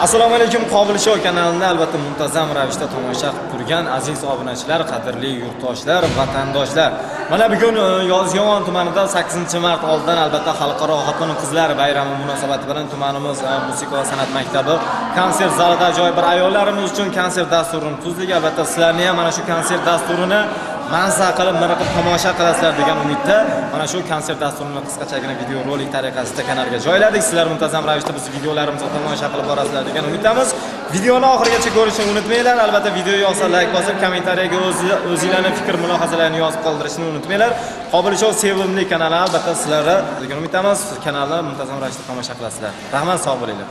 Assalomu alaykum, Qobil Show kanalini albatta muntazam ravishda tomosha qilib turgan aziz obunachilar, qadrli yurtdoshlar, vatandoshlar. Mana bugun Yozyovon tumanida 8-mart oldidan albatta Xalqaro xotin-qizlar bayrami munosabati bilan tumanimiz musiqa va san'at maktabi konsert zalida ajoyib bir ayollarimiz uchun konsert dasturini tuzdik. Albatta sizlarni ham mana shu konsert dasturini manza qilib, miriqib tomosha qilasizlar degan umidda mana shu konsert dasturini qisqachagina video rolik tariqasida kanalga joyladik. Sizlar muntazam ravishda biz videolarimizni tomosha qilib borasizlar degan umiddamiz. Videoni oxirigacha ko'rishni unutmanglar. Albatta video yoqsa like bosib, kommentariyaga o'zingizlarning fikr mulohazalarini yozib qoldirishni unutmanglar. Qobil Show sevimli kanali albatta sizlarga degan umiddamiz. Kanalni muntazam ravishda tomosha qilasizlar. Rahmat, sog' bo'linglar.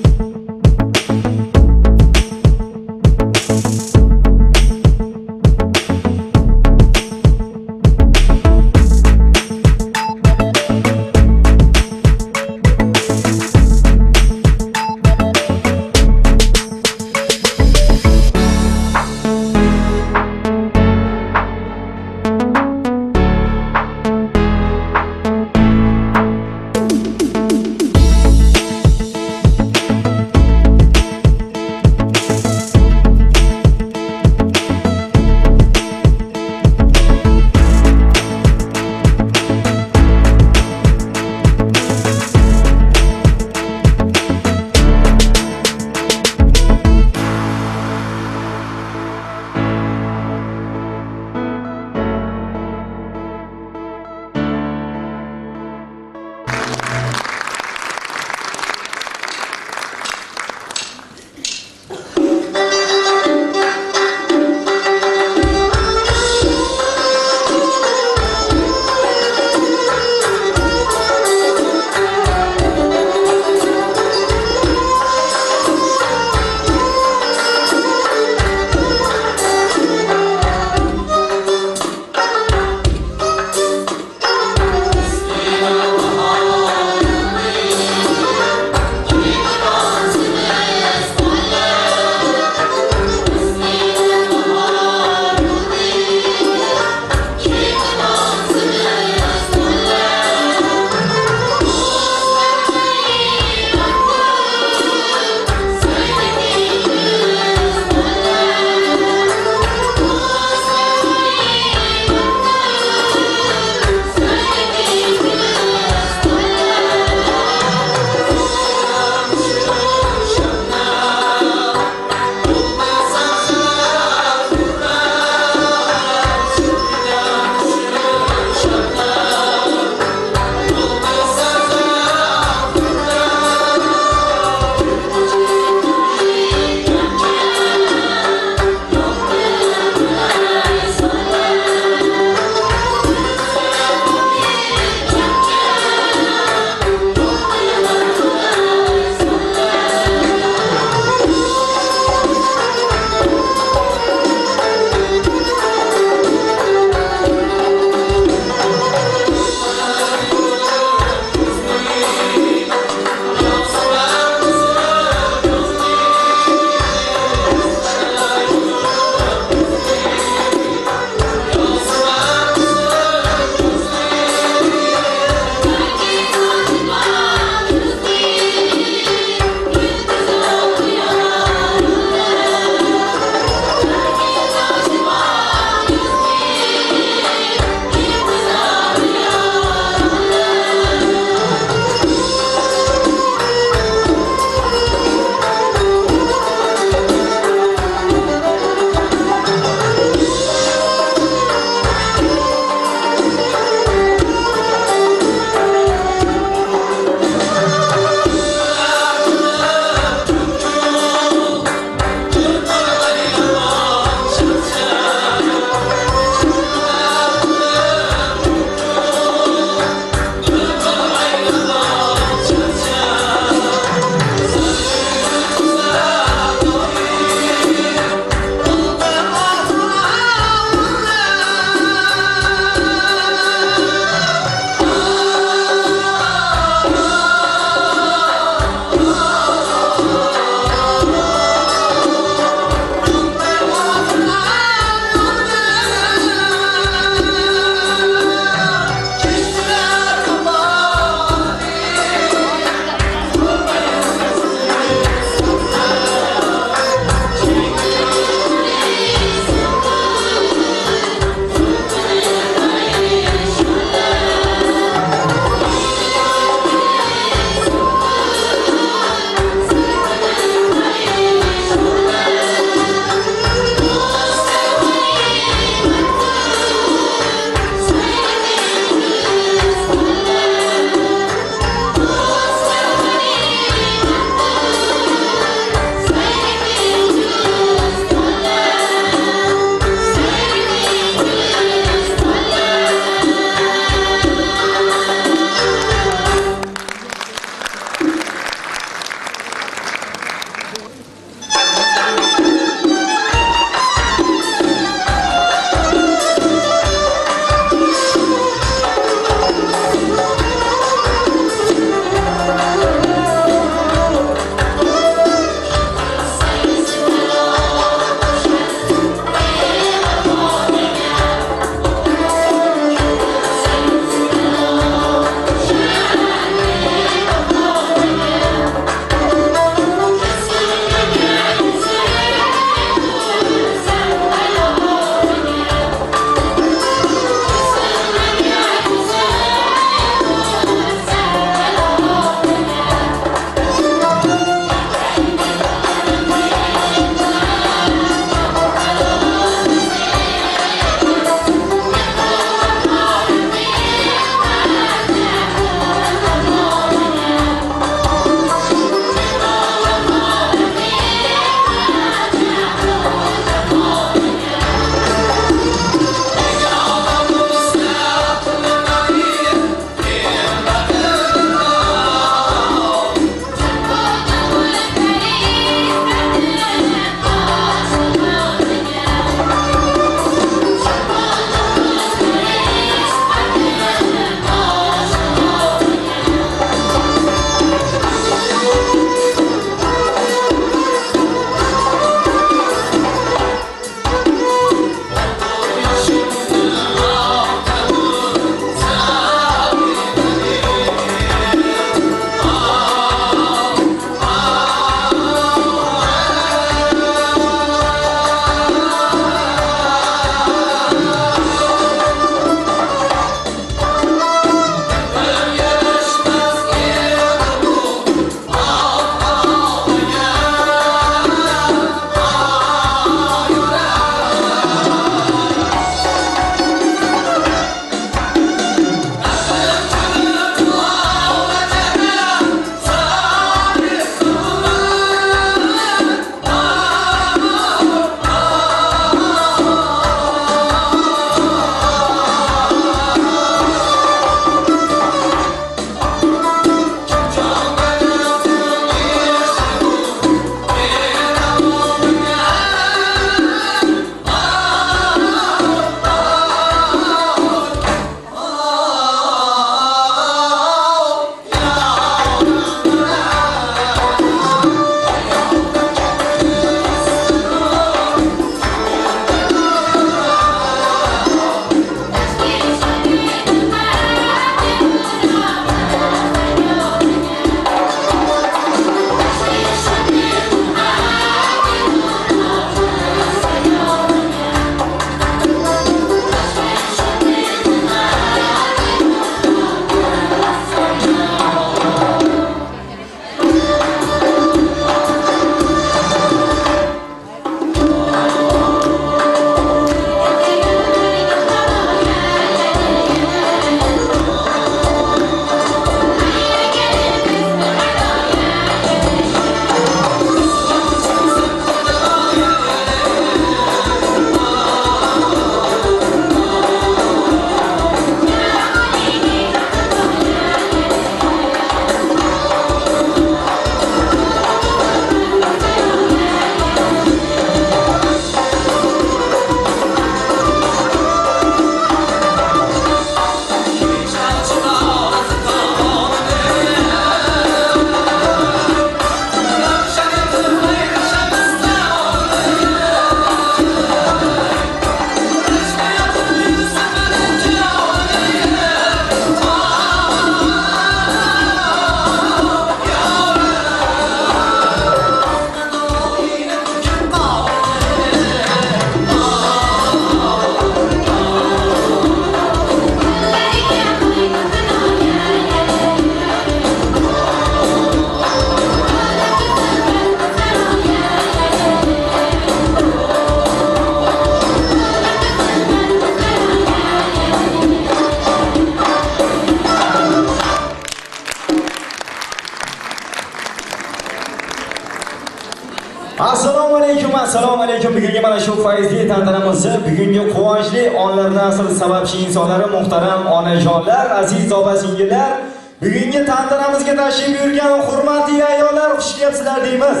Assalomu alaykum. Bugungi mana shu faizli tantanamizni, bugungi quvonchli onlarning asl sababchi insonlari, muhtaram onajonlar, aziz opa-singillar, bugungi tantanamizga tashrif buyurgan hurmatli ayollar, xush kelibsizlar deymiz.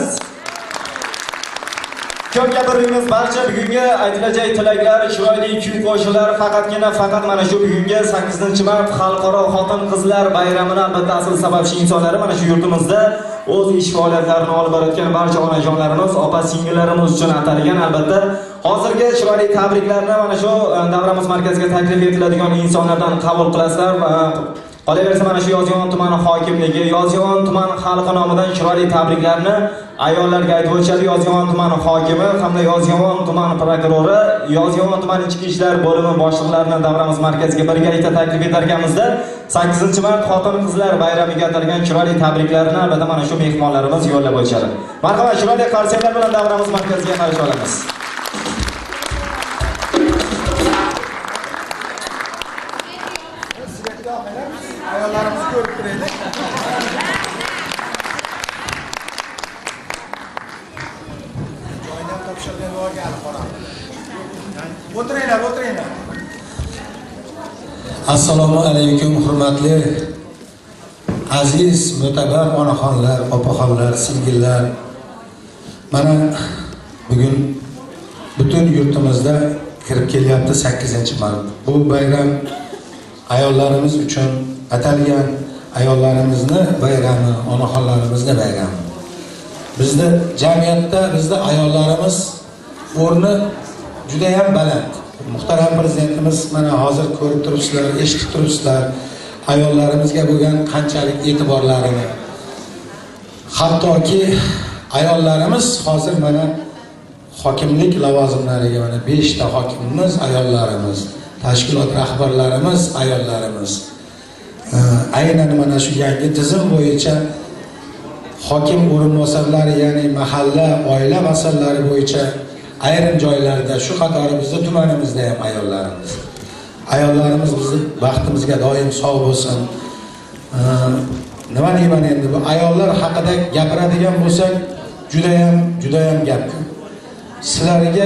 Ko'p gapiramiz barcha bugungi aytilajak tilaklar, chiroyli kuy qo'shiqlar faqat mana shu bugungi 8-mart xalqaro xotin-qizlar bayramini albatta asl sababchi insonlari mana shu yurtimizda o'z ish faoliyatlarini olib borayotgan barcha onajonlarimiz, opa-singillarimiz uchun atalgan albatta hozirgi chiroyli tabriklarni mana shu davramiz markaziga taklif etiladigan insonlardan qabul qilasizlar. Qolaversa mana shu Yozyovon tumani hokimligi, Yozyovon tumani xalqi nomidan chiroyli tabriklarni ayollarga aytib o'tishadi. Yozyovon tumani hokimi hamda Yozyovon tumani prokurori, Yozyovon tumani ichki ishlar bo'limi boshliqlarini davramiz markaziga birgalikda taklif etar ekanmizda 8-mart xotin-qizlar bayramiga atalgan chiroyli tabriklarni albatta mana shu mehmonlarimiz yo'llab o'tishadi. Marhamat, chiroyli qarsaklar bilan davramiz markaziga qarshi olamiz. Ayollarimizni ko'rib turaylik. Joydan topshirgan bo'lgan qora. O'tiringlar. Assalomu alaykum hurmatli aziz mo'tabar onaxonlar, opaxonlar, singillar. Mana bugun butun yurtimizda kirib kelyapti 8-mart. Bu bayram ayollarimiz uchun atalgan, ayollarimizni bayrami, onaxonlarimizni bayrami. Bizda jamiyatda ayollarimiz o'rni juda ham baland. Muhtaram prezidentimiz mana hozir ko'rib turibsizlar, eshitib turibsizlar ayollarimizga bo'lgan qanchalik e'tiborlarini. Hattoki ayollarimiz hozir mana hokimlik lavozimlariga mana 5 ta hokimimiz ayollarimiz, tashkilot rahbarlarimiz ayollarimiz. Aynan mana shu yangi tizim bo'yicha hokim o'rinbosarlari, ya'ni mahalla, oila masalalari bo'yicha ayrim joylarda, shu qatori bizning tumanimizda ham ayollarimiz bizni baxtimizga doim sog' bo'lsin. Nima deyman endi, bu ayollar haqida gapiradigan bo'lsak, juda ham gap. Sizlarga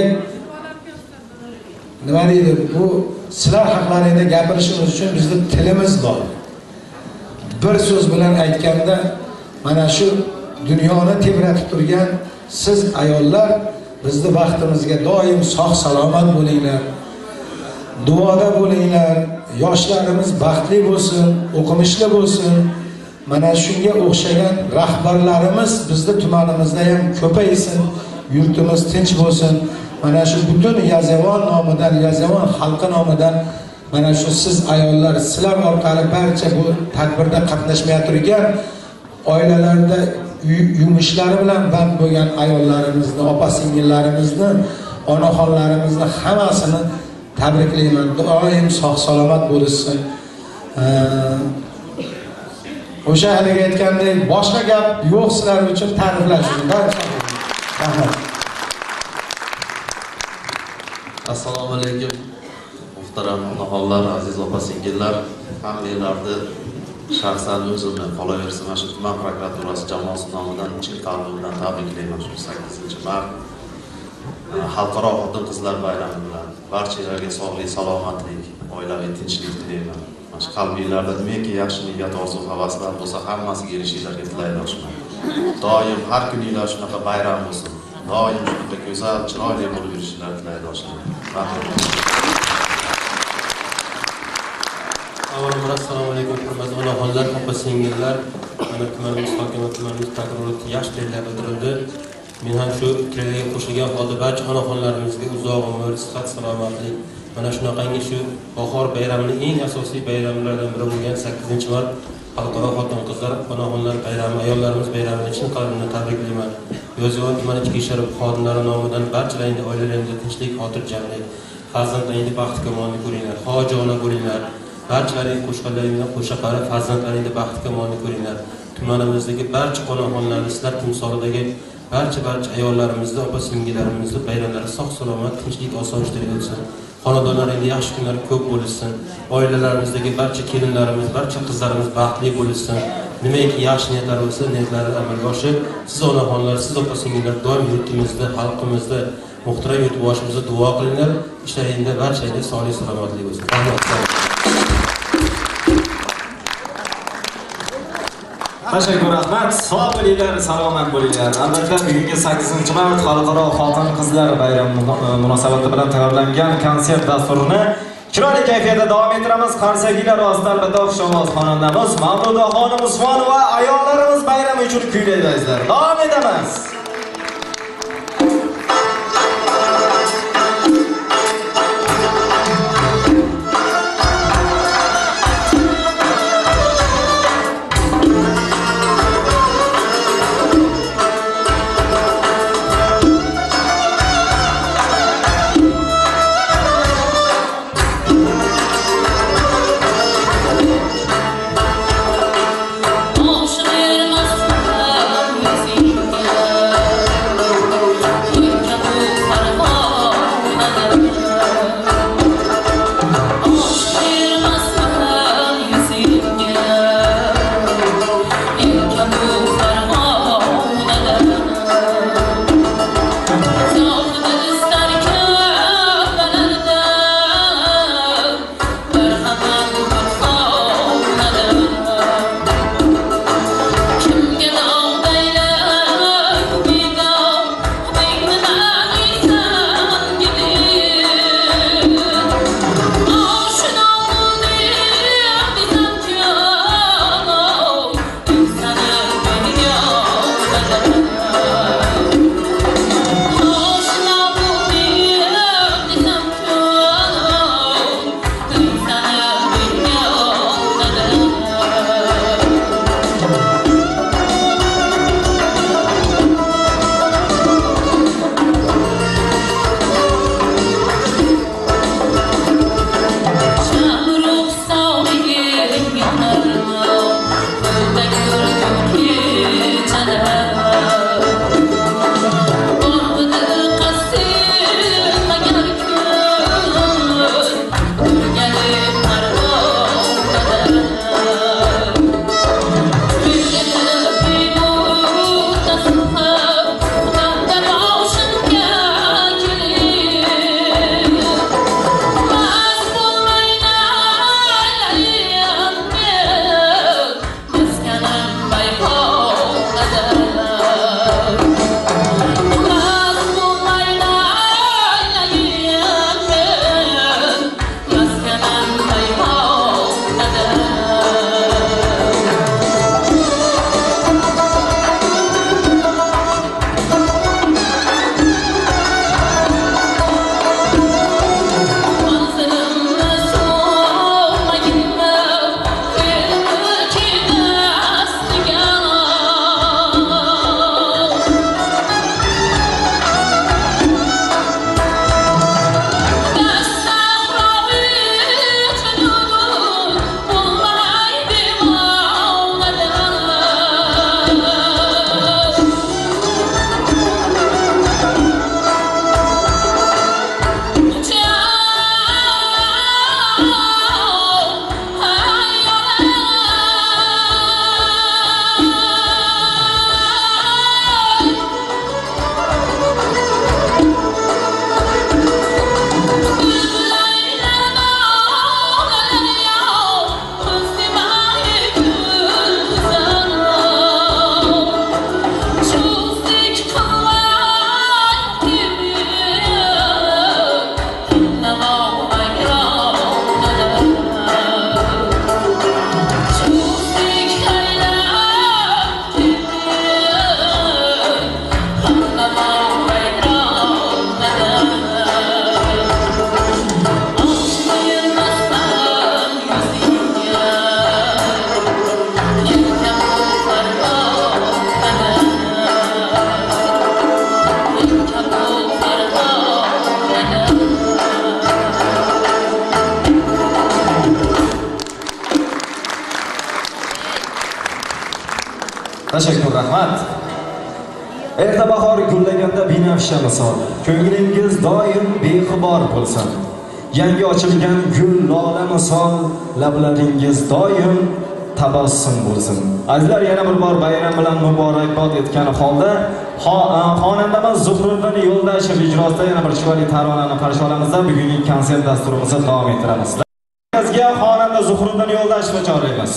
nima deydi, bu sizlar haqlaringizda gapirishimiz uchun bizning tilimiz bor. Bir so'z bilan aytganda, mana shu dunyoni tebratib turgan siz ayollar bizni baxtimizga doim sog' salomat bo'linglar. Duoda bo'linglar. Yoshlarimiz baxtli bo'lsin, o'qimishli bo'lsin. Mana shunga o'xshagan rahbarlarimiz bizni tumanimizda ham ko'paysin, yurtimiz tinch bo'lsin. Mana shu butun Yozyovon nomidan, Yozyovon xalqi nomidan mana shu siz ayollar, sizlar orqali barcha bu tadbirda qatnashmay turgan oilalarda yumushlari bilan band bo'lgan ayollarimizni, opa-singillarimizni, onaxonlarimizni hammasini tabriklayman. Doim sog' salomat bo'lsin. O'sha haliga aytgandek, boshqa gap yo'q sizlar uchun ta'riflash uchun. Rahmat. Assalomu alaykum. Muhtaram onaxonlar, aziz opa-singillar, hammalarni shaxsan o'zimni qolaversa mana shu tuman prokuraturasi jamoasi nomidan chin qalbim bilan tabriklayman shu 8-mart xalqaro xotin-qizlar bayrami bilan. Barchalarga sog'lik, salomatlik, oilaviy tinchlik tilayman. Mana shu qalbingizda nimaki yaxshi niyat, orzu, havaslar bo'lsa, hammasiga erishishlarga tilayman. Doim har kuninglar shunaqa bayram bo'lsin. Doim shunaqa go'zal, chiroyli bo'lib yurishinglarni tilayman. Avvalambor assalomu alaykum hurmatli onaxonlar, opa-singillar. Mana tumanimiz hokimi, tumanimiz prokurori yaxshi tayyorlab o'tirildi. Men ham shu fikrlarga qo'shilgan holda barcha onaxonlarimizga uzoq umr, sihat, salomatlik, mana shunaqangi shu bahor bayramining eng asosiy bayramlaridan biri bo'lgan 8-mart xalqaro xotin-qizlar onaxonlar bayrami, ayollarimiz bayramini chin qalbimdan tabriklayman. Yozyovon tumani ichki ishlar xodimlari nomidan barchalaringizga oilalaringizga tinchlik, xotirjamlik, farzandlaringizga baxt kamolini ko'ringlar, hojona bo'linglar. Barchalaring qo'shqanlaringizga qo'sha qarab farzandlaringizga baxt kamolini ko'ringlar. Tumanimizdagi barcha onaxonlarni, sizlar timsolidagi barcha ayollarimizni, opa-singillarimizni bayramlari sog' salomat, tinchlik, osoyishtalik o'tsin. Xonadonlaringizda yaxshi kunlar ko'p bo'lsin. Oilalarimizdagi barcha kelinlarimiz, barcha qizlarimiz baxtli bo'lsin. nimaiki yaxshi niyatlar bo'lsa, niyatlari amalga oshib, siz onaxonlar, siz opa-singillar doim yurtimizda, xalqimizda muhtaram yurtboshimizga duo qilinglar. Ishlaringizda barchangizga sog'lik, salomatlik bo'lsin. Rahmat. Tashakkur, rahmat. Sog' bo'linglar, salomat bo'linglar. Albatta, bugungi 8-mart xalqaro xotin-qizlar bayrami munosabati bilan tayyorlangan konsert dasturini chiroyli kayfiyatda davom ettiramiz. Qarsakiylar ostida albatta xushovoz xonandamiz Mavludaxonim Usmonova ayollarimiz bayrami uchun kuylaydilar. Davom etamiz. Tashakkur, rahmat. Erta bahor gullaganda binafsha misol, ko'nglingiz doim bexibor bo'lsin. Yangi ochilgan gul lola misol, lablaringiz doim tabassum bo'lsin. Azizlar, yana bir bor bayram bilan muborakbod etgan holda xonandamiz Zuhriddin Yo'ldashev ijrosida yana bir chiroyli taronani qarshi olamizda bugungi konsert dasturimizni davom ettiramiz. Bizga xonanda Zuhriddin Yo'ldashevni chorlaymiz.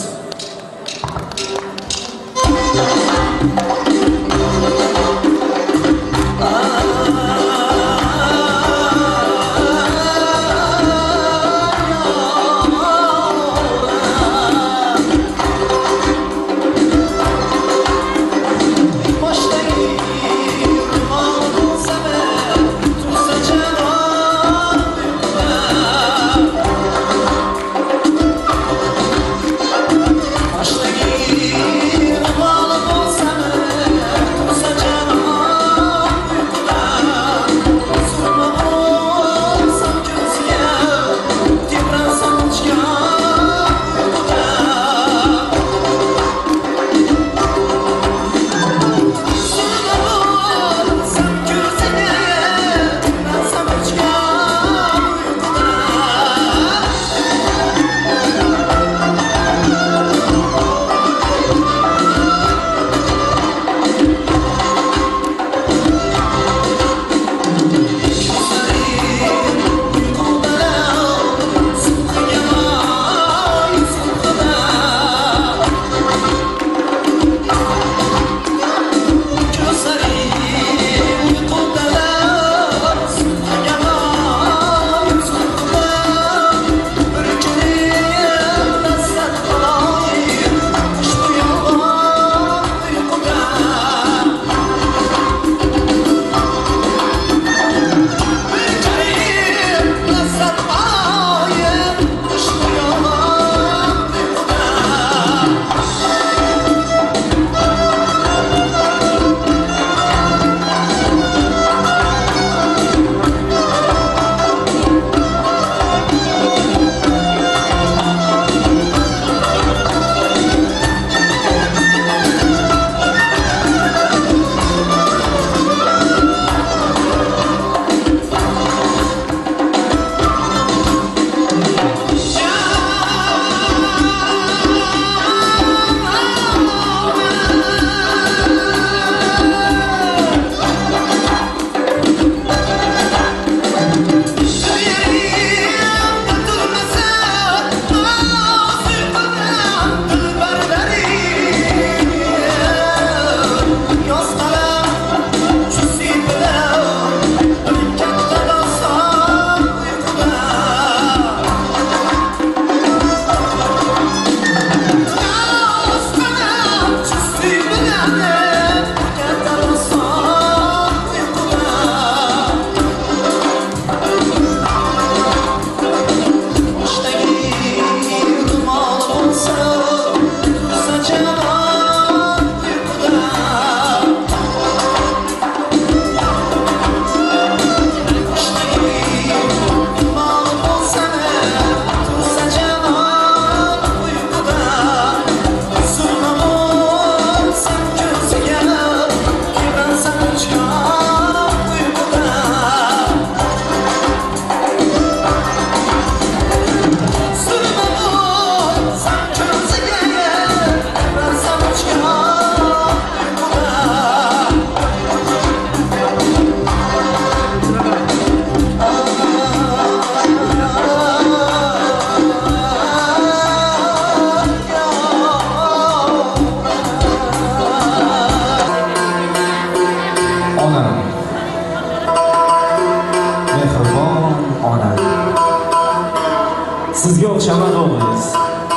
Sizga o'xshamadi o'g'lingiz.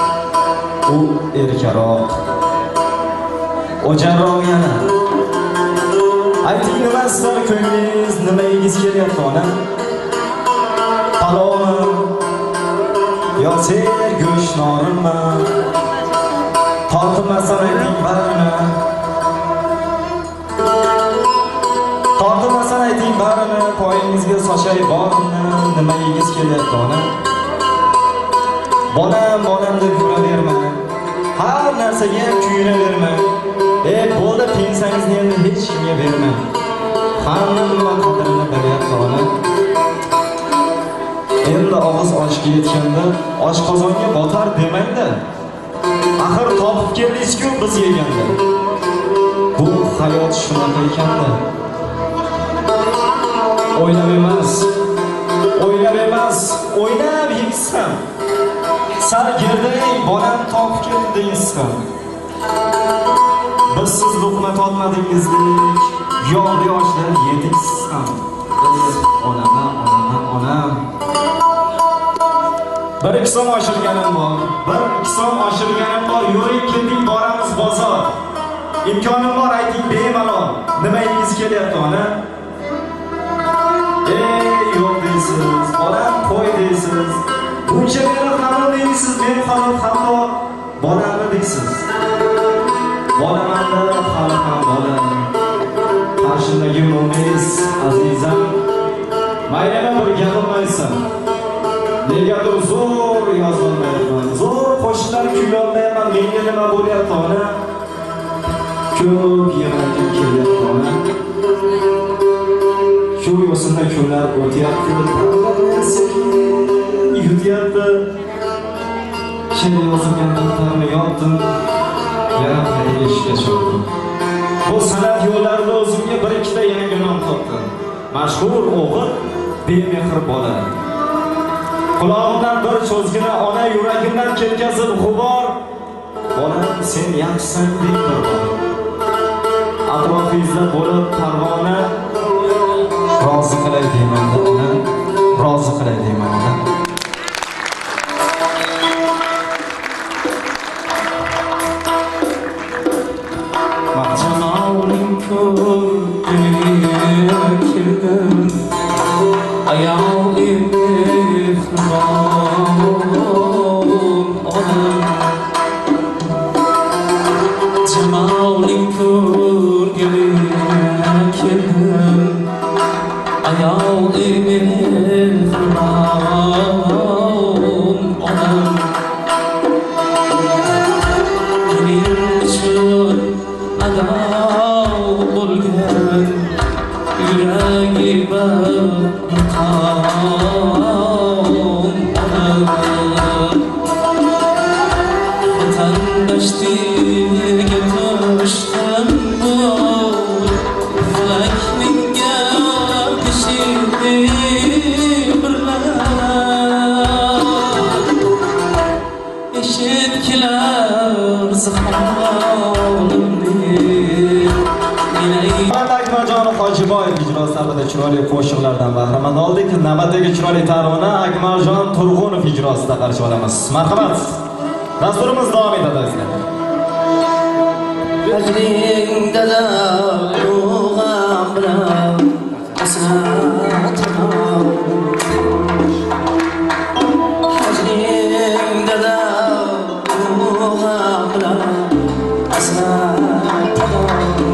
U erkaroq, o'janroq yana. Ayting, nima sizlarning ko'nglingiz, nima yegiz kelyapti ona? Palovmi yo ser go'sht norinmi? Tortmasam ayting barini. Tortmasam ayting barini, poyingizga sochay bormi? Nima yegiz kelyapti ona? Bolam deb yuraverma. Har narsaga ham kuyunaverma. Bo'ldi, pensangizni endi hech kimga berma. Hamma nima qadrini bilyapti ona. Endi og'iz oshga yetganda oshqozonga botar demangda. Axir topib keldingiz-ku biz yeganda. Bu hayot shunaqa ekan-da. O'ylab emas, o'ynab yeysan. Sal girding, bolam topib keldingiz ham. Biz siz luqma totmadingizlik, yog'li yoshlar yedingiz ham. Onam. Bir ikki so'm oshirganim bor. Yuring, keting, boramiz bozor. Imkonim bor, ayting bemalol. Nima yeyingiz kelyapti, ona? Yo'q deysiz, bolam qo'y deysiz. Buncha meni hamon deysiz, men hamon hatto bolamni deysiz. Bolamanda hali ham bolam. Qarshimdagi munis azizam, maylama bir gapirmaysan. Negadir zo'r yozolmayapman, zo'r qo'shiqlar kuylolmayapman. Menga nima bo'lyapti, ona? Ko'p yig'lagim kelyapti, ona. Shu yo'sinda kunlar o'tyapti, yutyapti. Şimdi yozilgan daftarimni yopdim, yana qayta eshikka chiqdim. Bu san'at yo'llarida o'zimga bir ikkita yangi nom topdim. Mashhur o'g'il, bemehr bola. Qulog'imdan bir cho'zgina ona, yuragimdan ketkazib g'ubor. Bolam, sen yaxshisan deydir. Atrofingizda bo'lib parvona, rozi qilay deyman ona, rozi qilay deyman ona. Mahcamalim kirdim, ayalim ifram onam. Cemalim kirdim, ayalim ifram onam. Benim için adav bo'lgan yuragimga maqom onam. Vatandoshlikka qo'shdim bu falak menga pishirdi birlar. Eshitkilar zahomimni Akmaljon Hojiboyev ijrosi hamda chiroyli qo'shiqlardan bahramand oldik. Navbatdagi chiroyli tarona Akmaljon Turg'unov ijrosida qarshi olamiz. Marhamat. Dasturimiz davom etadi sizlar. Hajringda ruhim bilan hasratim. Hajringda ruhim bilan hasratim.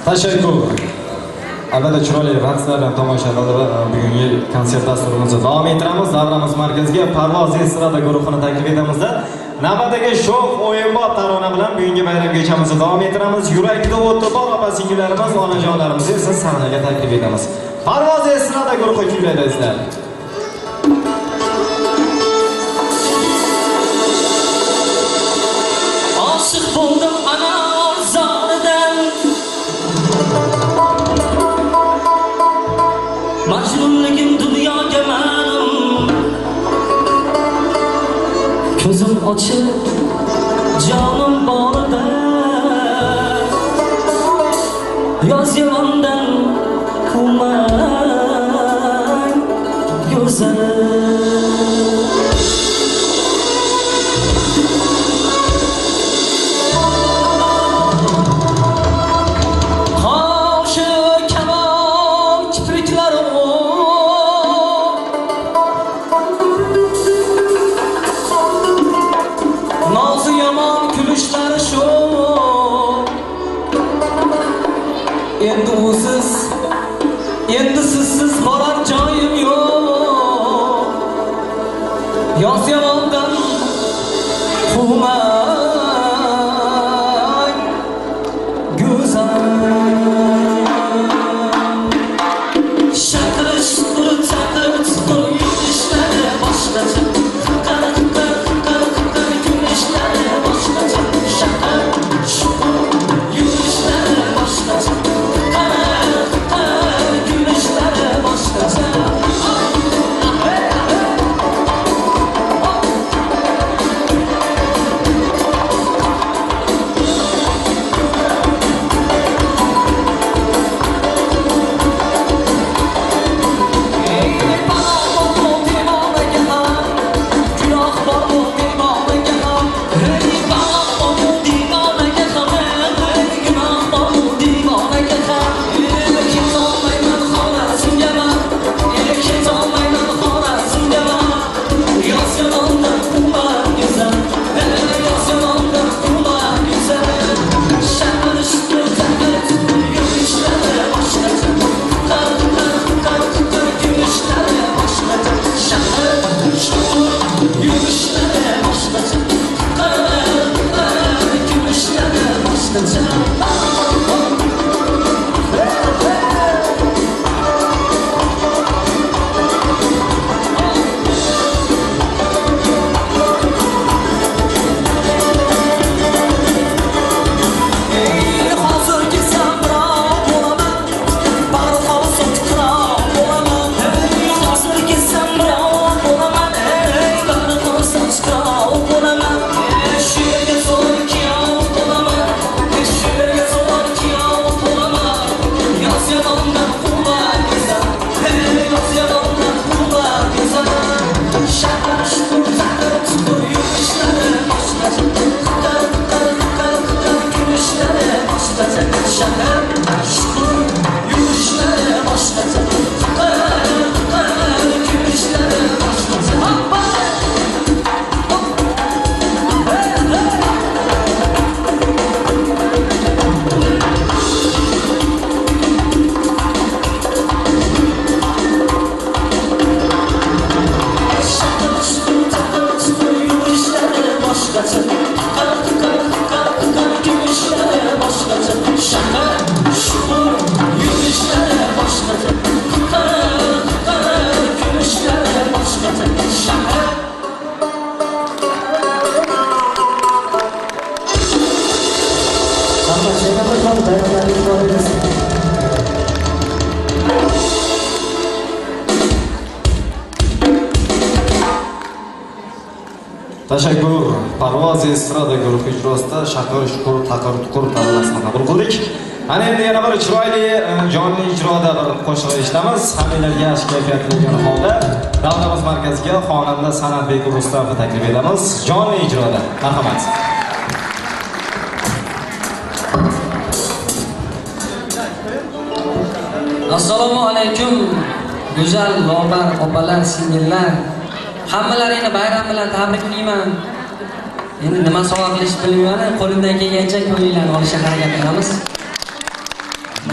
Tashakkur. Albatta chiroyli raqslar bilan tomoshalar va bugungi konsert dasturimizni davom ettiramiz. Davramiz markaziga Parvoz estrada guruhini taklif etamiz. Navbatdagi sho'x o'yinbop tarona bilan bugungi bayram kechamizni davom ettiramiz. Yurakda o'tdi bor opa-singillarimiz, onajonlarimizni esa sahnaga taklif etamiz. Parvoz estrada guruhi kuylaydilar. Aşık buldum ana zardan, majnunligim dunyoga ma'lum. Ko'zim ochib jonim borida, yoz yamondan quvmang go'zal. Endi sizsiz borar joyim yo'q. Yoz yamondan quvmang go'zal. Shaqirish turib chaqirish turib yurishlari boshqacha. Yurishlari boshqacha. Shaqirish yurishlari boshqacha. Tashakkur. Parvoz estrada guruhi ijrosida Shaqir Shukur Taqir-tuqur tarolasini qabul qildik. Ana endi yana bir chiroyli jonli ijroda bir qo'shiq eshitamiz. Hammalarga yaxshi kayfiyat bo'lgan holda davramiz markaziga xonanda Sanatbek Rustamni taklif etamiz. Jonli ijroda. Marhamat. Assalomu alaykum. Go'zal lobar opalar, singillar. Hammalaringni bayram bilan tabriklayman. Endi nima sovg'a qilish bilmayman, qo'limdan kelgancha ko'ngillarni olishga harakat qilamiz.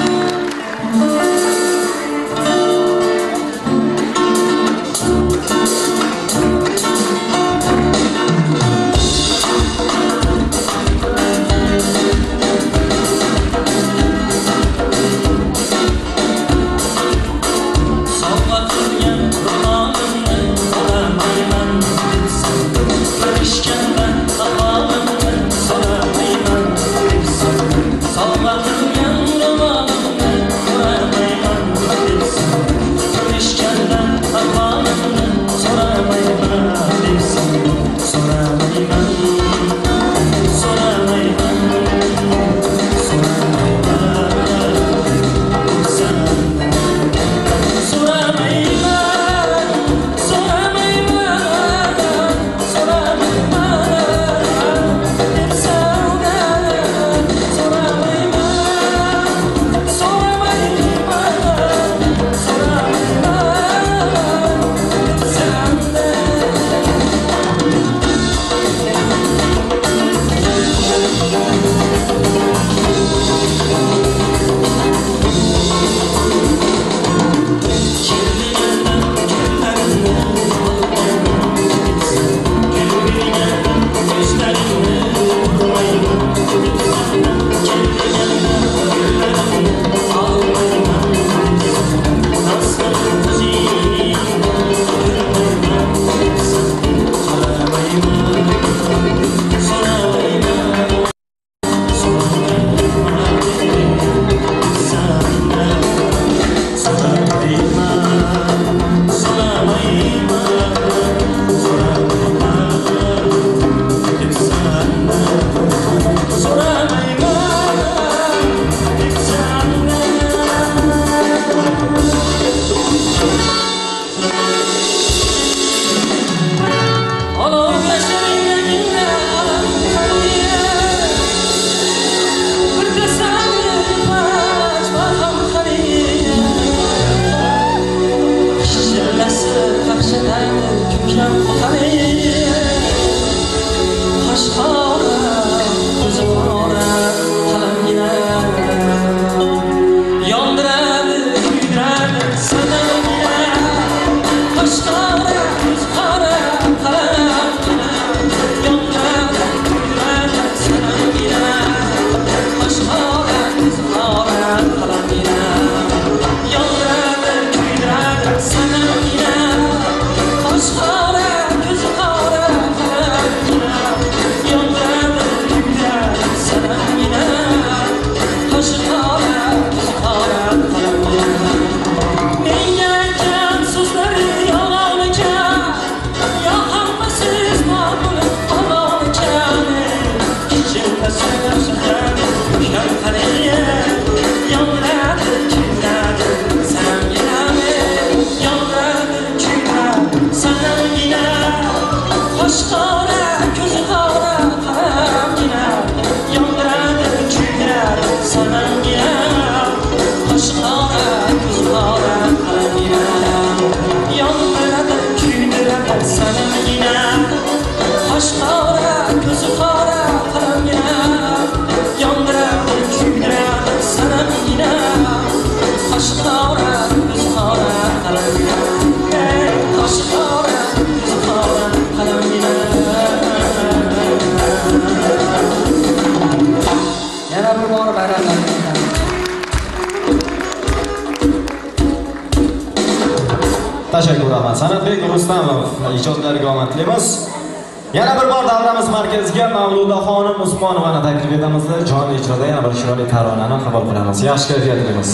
Tashakkur Ahmad. Sanatbek Rustamov ijodlariga omad tilaymiz. Yana bir bor davramiz markaziga Mavluda xonim Usmonovani taklif etamiz. Jonli ijroda yana bir chiroyli taronani qabul qilamiz. Yaxshi kayfiyat tilaymiz.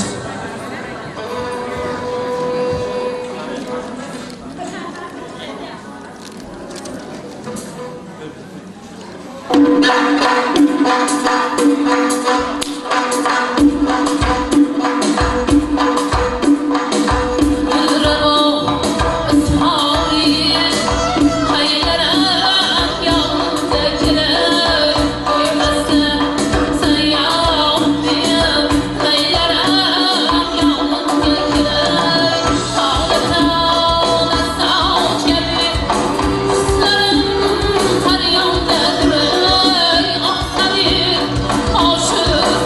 Should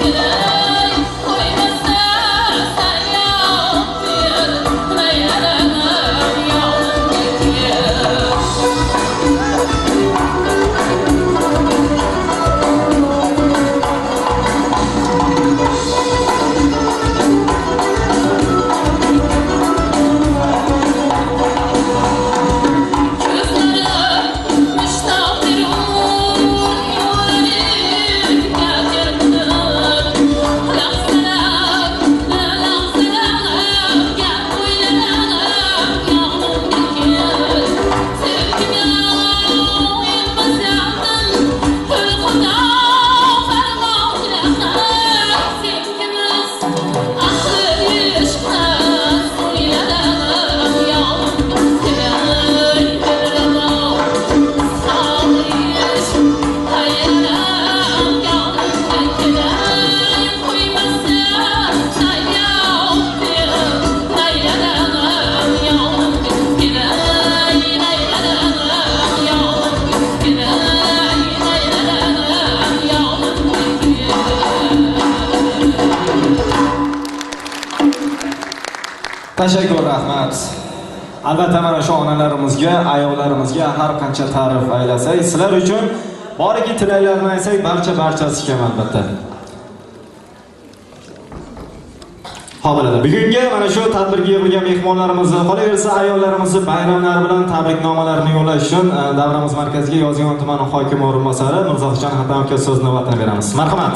Tashakkur, rahmat. Albatta mana shu onalarimizga, ayollarimizga har qancha ta'rif aylasak, sizlar uchun boriki tilaylarni aytsak, barchasi kam albatta. Ho'p, bugungi mana shu tadbirga yig'ilgan mehmonlarimizni, qolaversa ayollarimizni bayramlari bilan tabriknomalarini yo'llash uchun davramiz markaziga Yozyovon tumani hokimi o'rinbosari Mirzohjon Hatamovga so'z navbatini beramiz. Marhamat.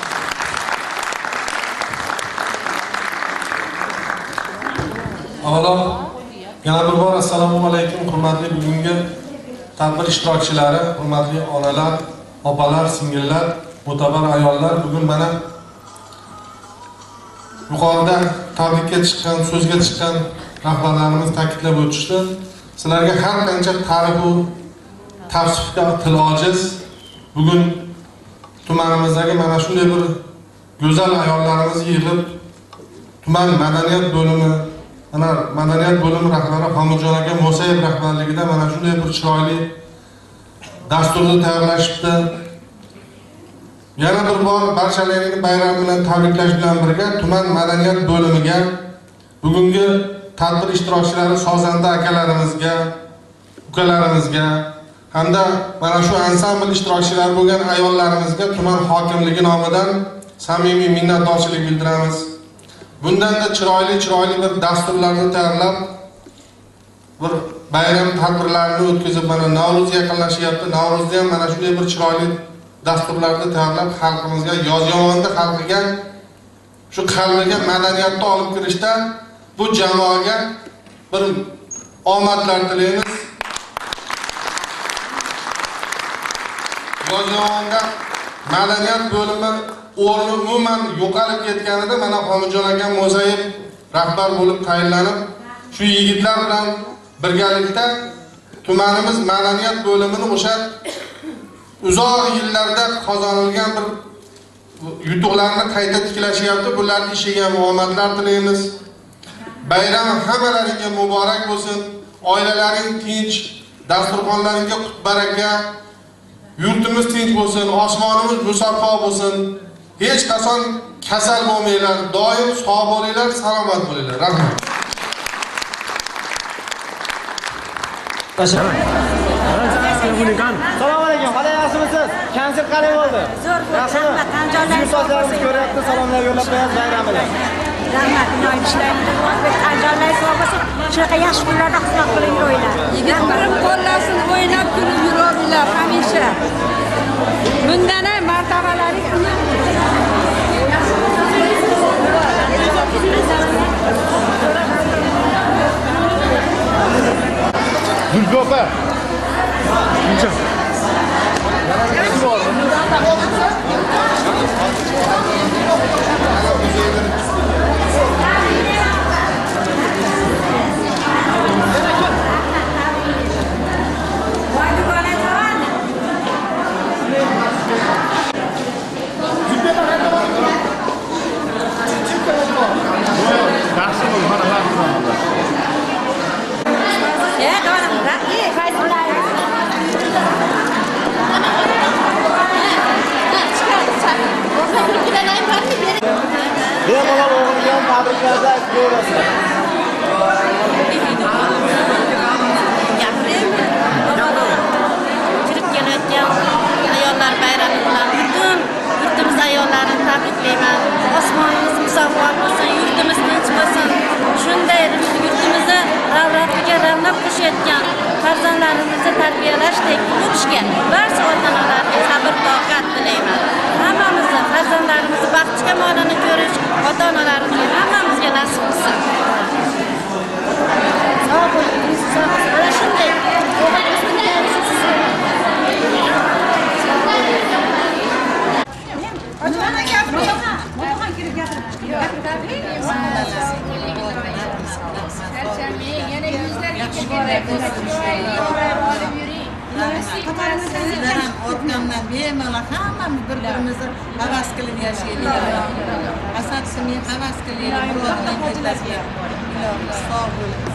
Avvalo, yana bir bor assalomu alaykum hurmatli bugungi tadbir ishtirokchilari, hurmatli onalar, opalar, singillar, mo'tabar ayollar, bugun mana yuqorida tabrikka chiqqan, so'zga chiqqan rahbarlarimiz ta'kidlab o'tishdi. Sizlarga har qancha ta'rif va tavsifga til ojiz. Bugun tumanimizdagi mana shunday bir go'zal ayollarimiz yig'ilib, tuman madaniyat bo'limi madaniyat bo'limi rahbari Xomurjon aka Mo'sayev rahbarligida mana shunday bir chiroyli dasturni tayyorlashibdi. Yana bir bor barchalaringizni bayram bilan tabriklash bilan birga tuman madaniyat bo'limiga, bugungi tadbir ishtirokchilari sozanda akalarimizga, ukalarimizga hamda mana shu ansambl ishtirokchilari bo'lgan ayollarimizga tuman hokimligi nomidan samimiy minnatdorchilik bildiramiz. Bundan da chiroyli bir dasturlarni tayyorlab, bir bayram tadbirlarini o'tkazib, mana Navro'z yaqinlashyapti. Navro'zda ham mana shunday bir chiroyli dasturlarni tayyorlab, xalqimizga, Yozyovonda xalqiga shu qalbiga madaniyatni olib kirishda bu jamoaga bir omadlar tilaymiz. Yozyovonda madaniyat bo'limi o'rni umuman yo'qolib ketganida mana Xomurjon aka Mo'sayev rahbar bo'lib tayinlanib, shu yigitlar bilan birgalikda tumanimiz madaniyat bo'limini o'sha uzoq yillarda qozonilgan bir yutuqlarni qayta tiklashyapti. Bularning ishiga omadlar tilaymiz. Bayram hammalaringga muborak bo'lsin. Oilalaring tinch, dasturxonlaringga qut baraka, yurtimiz tinch bo'lsin, osmonimiz musaffo bo'lsin. Hech qachon kasal bo'lmanglar, doim sog' bo'linglar, salomat bo'linglar. Rahmat. Assalomu alaykum. Qalay yaxshimisiz? Konsert qalay bo'ldi? Zo'r bo'ldi. Yurtdoshlarimiz ko'ryapti, salomlar yo'llab qo'yasiz bayram bilan. Rahmat, inoyat ishlaymiz. Qanjallay sog' bo'lsin. Shunaqa yaxshi kunlarda xizmat qilib yuraylar. Yigitlarim qo'llasin, o'ynab kulib yuradilar hamisha. Bundan ham martabalaring Zulgopa. Buncha. tabriklarni aytib bo'lasizlar. Kirib kelayotgan ayollar bayrami bilan butun yurtimiz ayollarini tabriklayman. Osmonimiz musaffo bo'lsin, yurtimiz tinch bo'lsin. Shunday yurtimizni ravnaqiga ravnaq qo'shayotgan farzandlarimizni tarbiyalashdek bo'lishga barcha ota-onalarga sabr toqat tilayman. Hammamizni farzandlarimizni baxti kamolini ko'rish ota-onalarimizga hammamizga nasib qilsin. Sog' bo'ling, sog' bo'ling. Mana shunday Sizlar ham o'tgandan bemalol hammamiz bir-birimizni havas qilib yashaylik. Asad seni havas qiling, birodarlar ketasiz. Sog' bo'ling.